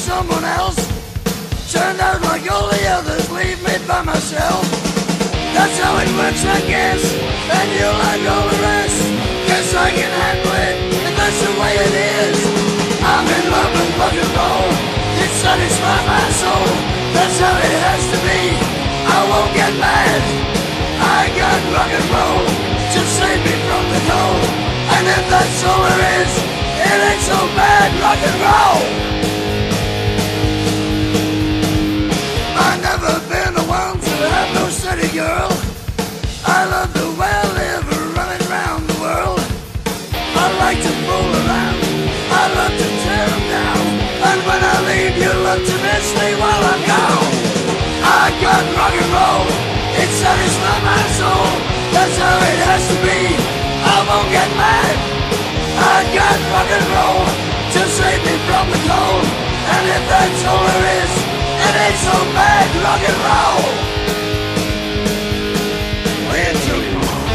someone else. Turned out like all the others, leave me by myself. That's how it works, I guess, and you like all the rest. Guess I can handle it, and that's the way it is. I'm in love with rock and roll, it satisfies my soul. That's how it has to be, I won't get mad. I got rock and roll to save me from the cold. And if that's all there is, it ain't so bad, rock and roll. I've never been the one to have no steady girl. I love the way I live, running round the world. I like to fool around, I love to tear them down. And when I leave, you look to miss me while I'm gone. I got rock and roll, it satisfies my soul. That's how it has to be, I won't get mad. I got rock and roll to save me from the cold. And if that's all there is, it ain't so bad, rock and roll. Play it to me.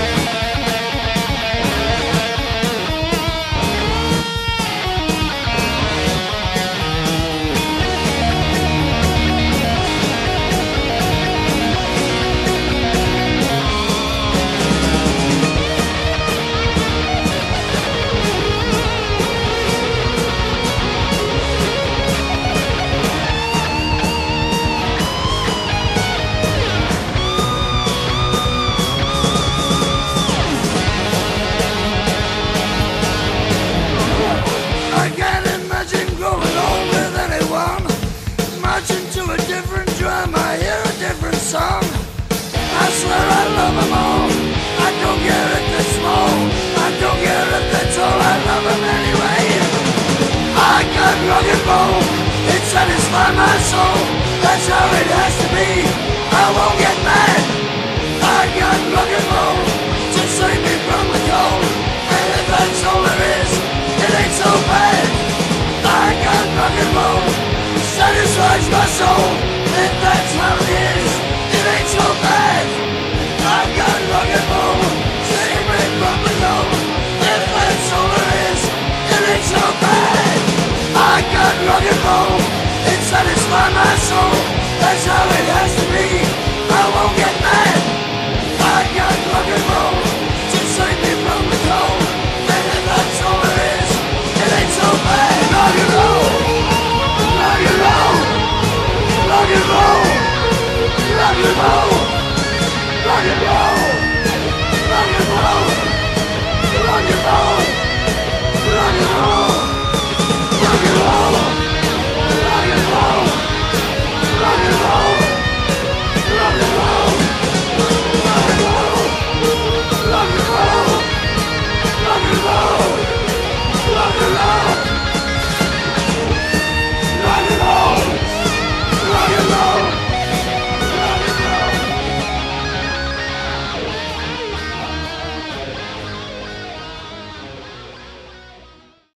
Marching to a different drum, I hear a different song. I swear I love them all, I don't care if they're small, I don't care if they're tall, I love them anyway. I got rock and roll, it satisfies my soul. That's how it has to be, I won't get mad. I got rock and roll to save me from the cold. And if that's all there is, it ain't so bad. I got rock and roll, satisfies my soul. If that's how it is, it ain't so bad. I got rock and roll, save me from the